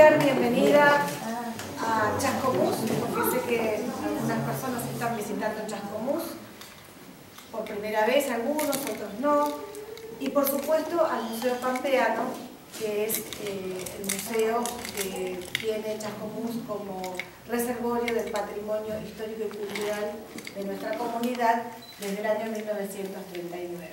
dar bienvenida a Chascomús, porque sé que algunas personas están visitando Chascomús por primera vez, algunos, otros no, y por supuesto al Museo Pampeano, que es el museo que tiene Chascomús como reservorio del patrimonio histórico y cultural de nuestra comunidad desde el año 1939.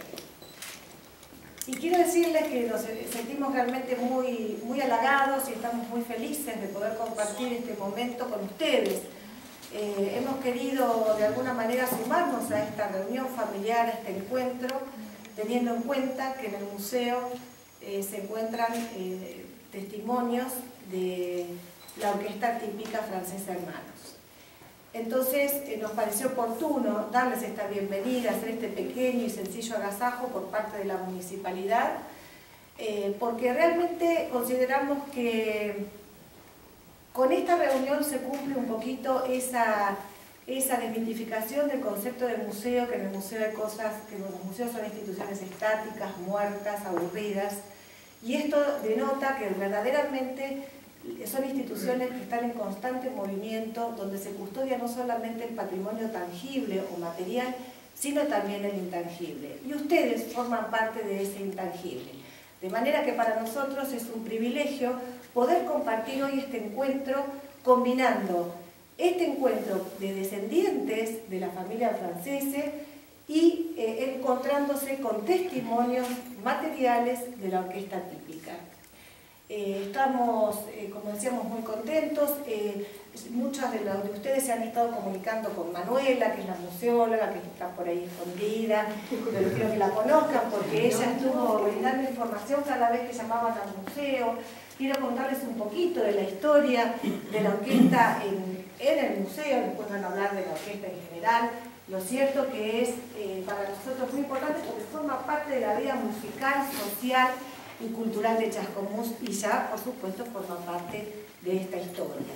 Y quiero decirles que nos sentimos realmente muy halagados y estamos muy felices de poder compartir este momento con ustedes. Hemos querido de alguna manera sumarnos a esta reunión familiar, a este encuentro, teniendo en cuenta que en el museo se encuentran testimonios de la orquesta típica francesa Hermanos. Entonces nos pareció oportuno darles esta bienvenida, hacer este pequeño y sencillo agasajo por parte de la municipalidad, porque realmente consideramos que con esta reunión se cumple un poquito esa desmitificación del concepto de museo, que en el museo hay cosas, que los museos son instituciones estáticas, muertas, aburridas, y esto denota que verdaderamente son instituciones que están en constante movimiento, donde se custodia no solamente el patrimonio tangible o material, sino también el intangible. Y ustedes forman parte de ese intangible. De manera que para nosotros es un privilegio poder compartir hoy este encuentro, combinando este encuentro de descendientes de la familia francesa y encontrándose con testimonios materiales de la orquesta típica. Estamos, como decíamos, muy contentos. Muchos de ustedes se han estado comunicando con Manuela, que es la museóloga, que está por ahí escondida, pero quiero que la conozcan porque ella estuvo brindando información cada vez que llamaban al museo. Quiero contarles un poquito de la historia de la orquesta en el museo, después van a hablar de la orquesta en general. Lo cierto que es para nosotros muy importante porque forma parte de la vida musical, social y cultural de Chascomús y ya, por supuesto, forma parte de esta historia.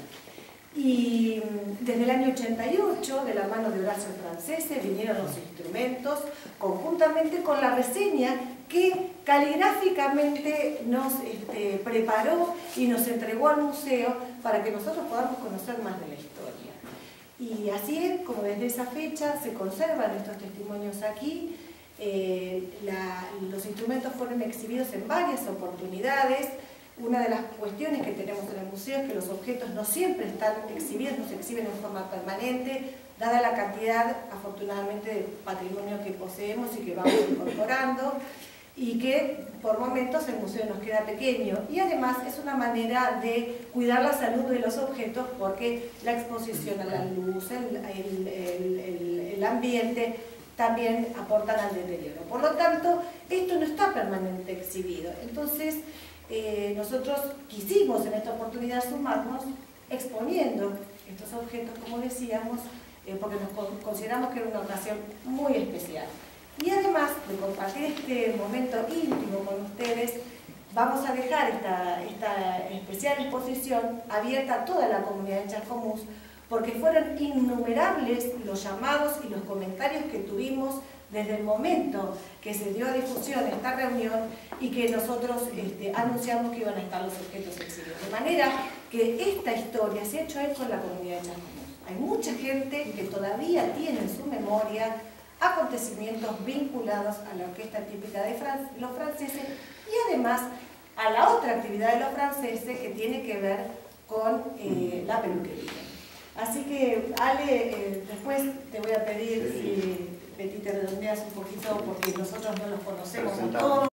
Y desde el año 88, de la mano de Horacio Francese, vinieron los instrumentos, conjuntamente con la reseña que caligráficamente nos preparó y nos entregó al museo para que nosotros podamos conocer más de la historia. Y así es como desde esa fecha se conservan estos testimonios aquí. Los instrumentos fueron exhibidos en varias oportunidades. Una de las cuestiones que tenemos en el museo es que los objetos no siempre están exhibidos, no se exhiben en forma permanente, dada la cantidad, afortunadamente, de patrimonio que poseemos y que vamos incorporando, y que por momentos el museo nos queda pequeño. Y además es una manera de cuidar la salud de los objetos porque la exposición a la luz, el ambiente, también aportan al deterioro. Por lo tanto, esto no está permanentemente exhibido. Entonces, nosotros quisimos en esta oportunidad sumarnos exponiendo estos objetos, como decíamos, porque nos consideramos que era una ocasión muy especial. Y además de compartir este momento íntimo con ustedes, vamos a dejar esta especial exposición abierta a toda la comunidad de Chascomús, porque fueron innumerables los llamados y los comentarios que tuvimos desde el momento que se dio a difusión esta reunión y que nosotros anunciamos que iban a estar los objetos exhibidos. De manera que esta historia se ha hecho eco en la comunidad de Chascomús. Hay mucha gente que todavía tiene en su memoria acontecimientos vinculados a la orquesta típica de los franceses y además a la otra actividad de los franceses que tiene que ver con la peluquería. Así que, Ale, después te voy a pedir si Betty te redondeas un poquito porque nosotros no los conocemos a todos.